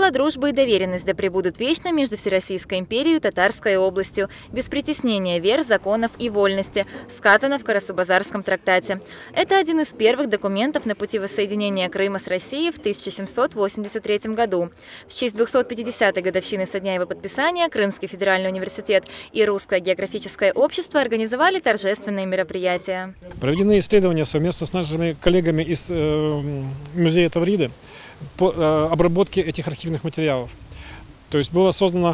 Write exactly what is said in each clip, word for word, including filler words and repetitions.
Сила дружбы и доверенность да пребудут вечно между Всероссийской империей и Татарской областью, без притеснения вер, законов и вольности, сказано в Карасу-Базарском трактате. Это один из первых документов на пути воссоединения Крыма с Россией в тысяча семьсот восемьдесят третьем году. В честь двухсот пятидесятой годовщины со дня его подписания Крымский федеральный университет и Русское географическое общество организовали торжественные мероприятия. Проведены исследования совместно с нашими коллегами из э, музея Тавриды по э, обработке этих архивных материалов. То есть была создана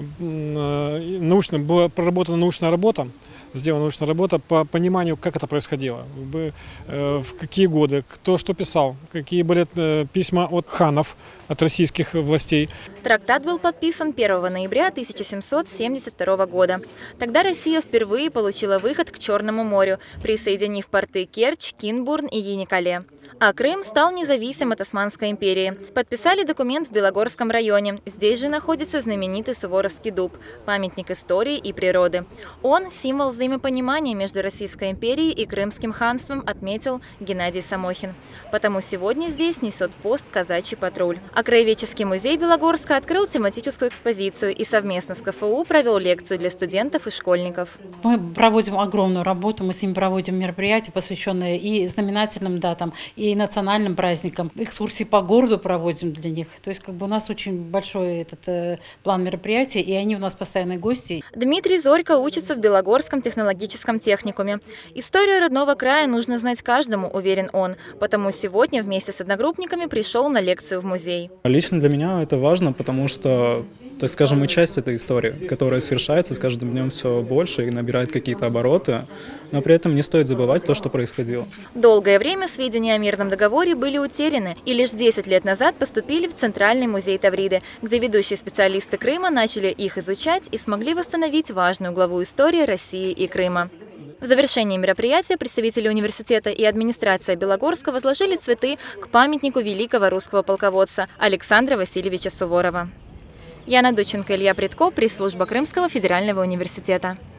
э, научная, была проработана научная работа, сделана научная работа по пониманию, как это происходило, э, в какие годы, кто что писал, какие были э, письма от ханов, от российских властей. Трактат был подписан первого ноября тысяча семьсот семьдесят второго года. Тогда Россия впервые получила выход к Черному морю, присоединив порты Керчь, Кинбурн и Яникале. А Крым стал независим от Османской империи. Подписали документ в Белогорском районе. Здесь же находится знаменитый Суворовский дуб, памятник истории и природы. Он – символ взаимопонимания между Российской империей и Крымским ханством, отметил Геннадий Самохин. Потому сегодня здесь несет пост казачий патруль. А Краеведческий музей Белогорска открыл тематическую экспозицию и совместно с ка эф у провел лекцию для студентов и школьников. Мы проводим огромную работу, мы с ними проводим мероприятия, посвященные и знаменательным датам, и национальным праздникам. Экскурсии по городу проводим для них. То есть как бы у нас очень большой этот э, план мероприятий, и они у нас постоянные гости. Дмитрий Зорько учится в Белогорском технологическом техникуме. Историю родного края нужно знать каждому, уверен он. Потому сегодня вместе с одногруппниками пришел на лекцию в музей. Лично для меня это важно, потому что, так скажем, мы часть этой истории, которая совершается с каждым днем все больше и набирает какие-то обороты, но при этом не стоит забывать то, что происходило. Долгое время сведения о мирном договоре были утеряны, и лишь десять лет назад поступили в Центральный музей Тавриды, где ведущие специалисты Крыма начали их изучать и смогли восстановить важную главу истории России и Крыма. В завершении мероприятия представители университета и администрация Белогорска возложили цветы к памятнику великого русского полководца Александра Васильевича Суворова. Яна Дученко, Илья Прядко, пресс-служба Крымского федерального университета.